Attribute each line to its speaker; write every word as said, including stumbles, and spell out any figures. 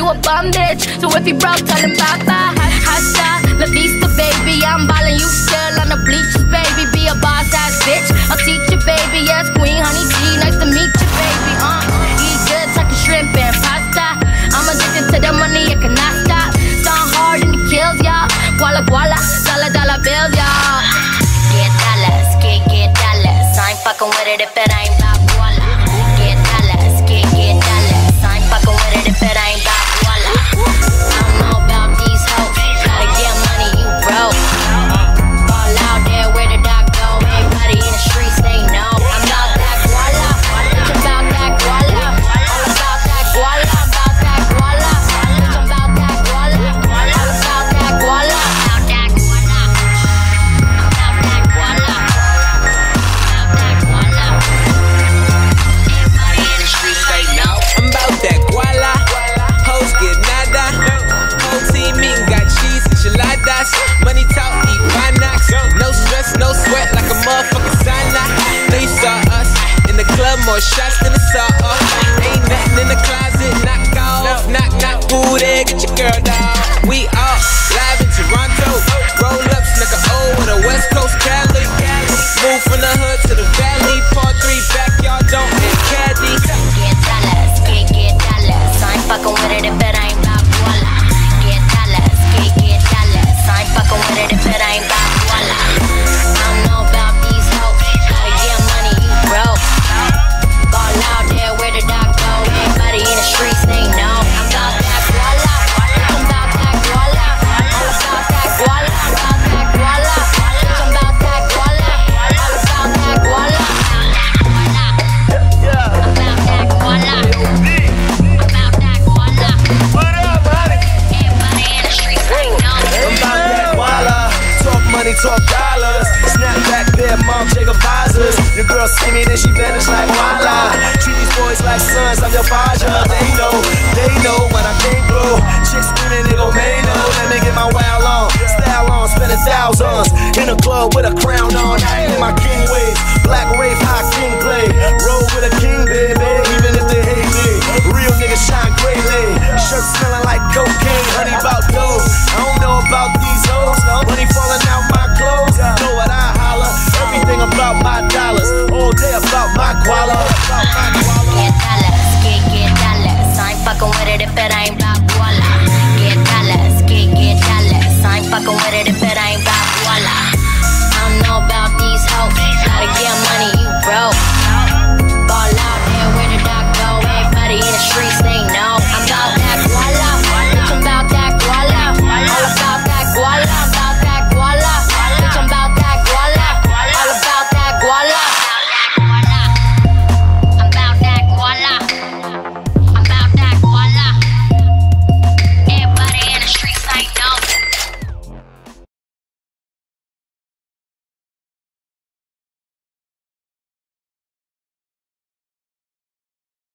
Speaker 1: you a bum bitch. So if you broke, tell him bye-bye. Hasta la vista, baby. I'm ballin', you still on the bleachers, baby. Be a boss-ass bitch. I'll teach you, baby. Yes, Queen Honey G, nice to meet you, baby. Uh, eat good, like a shrimp and pasta. I'm addicted to the money, I cannot stop. Sound hard and it kills, y'all. Guala guala, dollar dollar bills, y'all. Get dollars, get get dollars. I ain't fucking with it if it ain't about guala. Get dollars, get get dollars. I ain't fucking with it if it ain't about guala. I don't know about these hoes. Gotta get money, you broke. Fall out there, where the dog go? Everybody in the streets, they know. I'm about that guala. Bitch, I'm about that guala. All about that guala. I'm about that guala. Bitch, I'm about that guala. All about that guala. About that guala. About that guala. About that guala. Everybody in the streets, they know.
Speaker 2: I'm about that guala. Hoes get nada. Whole team eating, got cheese, enchiladas. Money talk, eat bananas. No stress, no sweat, like a motherfucking sauna. Know you saw us in the club, more shots than a saw off. Ain't nothing in the closet, knock off. Knock, knock, who there? Get your girl down. We all live in Toronto. Roll up, snuck a O with a West Coast Cali. Move from the hood to the valley. Part three, backyard, don't hit caddy.
Speaker 1: Get dollars, get get dollars. I ain't fucking with it if it ain't about guala. Get dollars, get get dollars. I ain't fucking with it if it ain't about guala. I don't know about these hoes. Gotta get money, you broke. Fall out there, where the dog go? Everybody in the streets, they know. I'm about that guala. I'm about that guala. All about that guala. About that guala. Bitch, I'm about that guala. All about that guala. About that guala. About that guala. Everybody in the streets, they know.
Speaker 3: I'm about that guala. Talk money, talk dollars. Snap back there, mom, Jacob visors. Your girl see me, then she vanish like voila. Treat these boys like sons, I'm your father. They know, they know when I came through. Chicks screaming, they gon' may know. Let me get my wow on, style on, spending thousands. In a club with a crown on, I ain't in my king ways. Black Wraith, high king play. Roll with a king, baby, even if they hate me. Real niggas shine greatly. Shirts smelling like cocaine, honey about dope. I don't know about these hoes, money falling out my clothes. Know what I holler? Everything about my dollars. All day about my guala. About my guala.
Speaker 1: Get dollars, get get dollars. I ain't fucking with it if it ain't